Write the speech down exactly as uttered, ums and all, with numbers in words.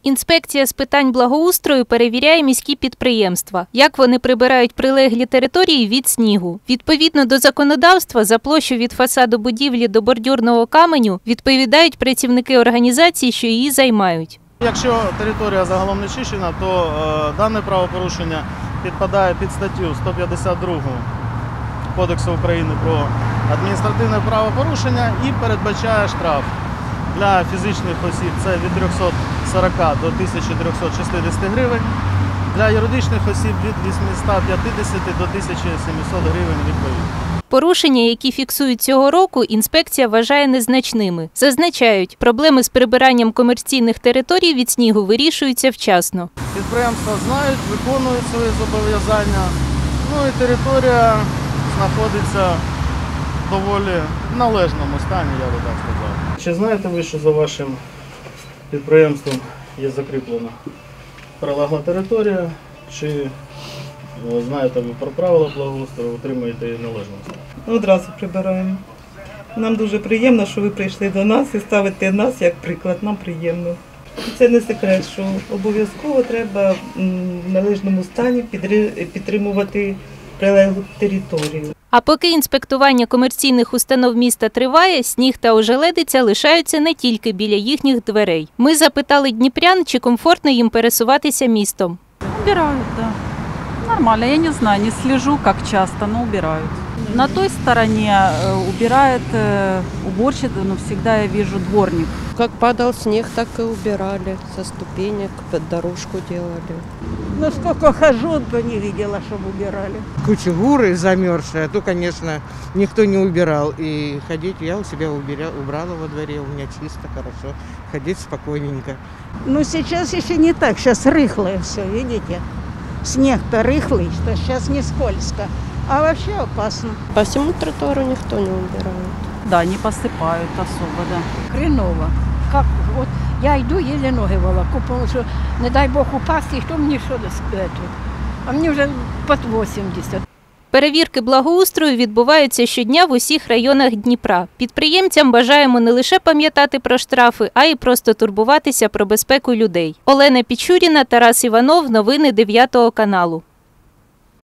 Інспекція з питань благоустрою перевіряє міські підприємства, як вони прибирають прилеглі території від снігу. Відповідно до законодавства, за площу від фасаду будівлі до бордюрного каменю відповідають працівники організацій, що її займають. Якщо територія загалом не чищена, то е, дане правопорушення підпадає під статтю сто п'ятдесят два Кодексу України про адміністративне правопорушення і передбачає штраф. Для фізичних осіб це від трьохсот сорока до тисячі трьохсот шістдесяти гривень, для юридичних осіб від вісімсот п'ятдесяти до тисячі сімсот гривень відповідно. Порушення, які фіксують цього року, інспекція вважає незначними. Зазначають, проблеми з прибиранням комерційних територій від снігу вирішуються вчасно. Підприємства знають, виконують свої зобов'язання, ну і територія знаходиться в доволі належному стані, я би так сказав. Чи знаєте ви, що за вашим підприємством є закріплена прилегла територія, чи знаєте ви про правила благоустрою, утримуєте її належному стані? Одразу прибираємо. Нам дуже приємно, що ви прийшли до нас і ставите нас як приклад. Нам приємно. Це не секрет, що обов'язково треба в належному стані підтримувати прилеглу територію. А поки інспектування комерційних установ міста триває, сніг та ожеледиця лишаються не тільки біля їхніх дверей. Ми запитали дніпрян, чи комфортно їм пересуватися містом. Убирают, да. Нормально, я не знаю, не слежу, как часто, но убирают. На той стороне убирает уборщица, но всегда я вижу дворник. Как падал снег, так и убирали. Со ступенек под дорожку делали. Ну, сколько хожу, то не видела, чтобы убирали. Кучугуры замерзшие, а то, конечно, никто не убирал. И ходить я у себя убирала, убрала во дворе, у меня чисто, хорошо. Ходить спокойненько. Ну, сейчас еще не так, сейчас рыхлое все, видите? Снег-то рыхлый, что сейчас не скользко. А вообще опасно. По всему тротуару никто не убирает. Да, не посыпают особо, да. Хреново. Как, вот я иду, еле ноги волоку, потому что, не дай Бог, упасть, и что мне что это? А мне уже под вісімдесят. Перевірки благоустрою відбуваються щодня в усіх районах Дніпра. Підприємцям бажаємо не лише пам'ятати про штрафи, а й просто турбуватися про безпеку людей. Олена Пічуріна, Тарас Іванов. Новини дев'ятого каналу.